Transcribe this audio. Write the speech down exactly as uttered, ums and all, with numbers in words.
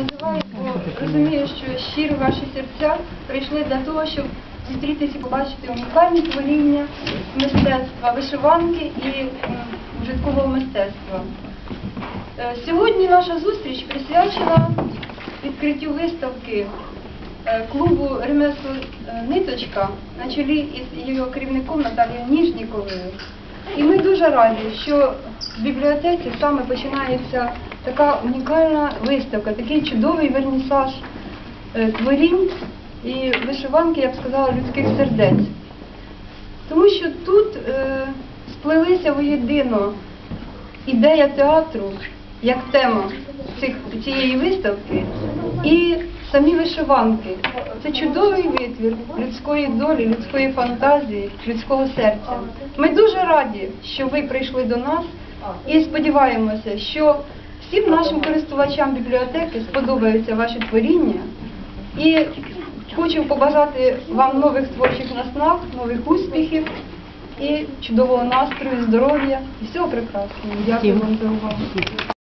називаю, бо розумію, що щиро ваші серця прийшли для того, щоб зустрітися і побачити унікальні творіння мистецтва, вишиванки і ужиткового мистецтва. Сьогодні наша зустріч присвячена відкриттю виставки клубу ремесел «Ниточка» на чолі із його керівником Наталією Ніжніковою. І ми дуже раді, що в бібліотеці саме починається така унікальна виставка, такий чудовий вернісаж творінь і вишиванки, я б сказала, людських сердець. Тому що тут е, сплелися воєдино ідея театру як тема цих, цієї виставки і самі вишиванки. Це чудовий витвір людської долі, людської фантазії, людського серця. Ми дуже раді, що ви прийшли до нас і сподіваємося, що всім нашим користувачам бібліотеки сподобаються ваші творіння. І хочу побажати вам нових творчих наснаг, нових успіхів і чудового настрою, здоров'я і всього прекрасного. Дякую вам за увагу.